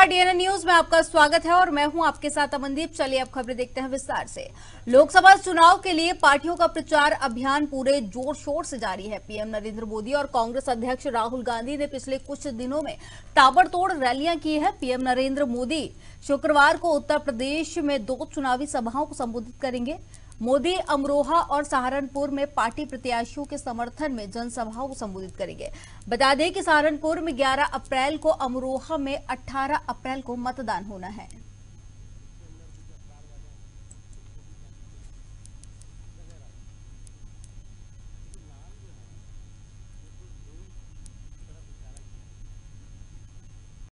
नमस्कार, DNA news में आपका स्वागत है और मैं हूं आपके साथ अमनदीप। चलिए अब खबरें देखते हैं विस्तार से। लोकसभा चुनाव के लिए पार्टियों का प्रचार अभियान पूरे जोर शोर से जारी है। पीएम नरेंद्र मोदी और कांग्रेस अध्यक्ष राहुल गांधी ने पिछले कुछ दिनों में ताबड़तोड़ रैलियां की है। पीएम नरेंद्र मोदी शुक्रवार को उत्तर प्रदेश में 2 चुनावी सभाओं को संबोधित करेंगे। मोदी अमरोहा और सहारनपुर में पार्टी प्रत्याशियों के समर्थन में जनसभाओं को संबोधित करेंगे। बता दें कि सहारनपुर में 11 अप्रैल को, अमरोहा में 18 अप्रैल को मतदान होना है।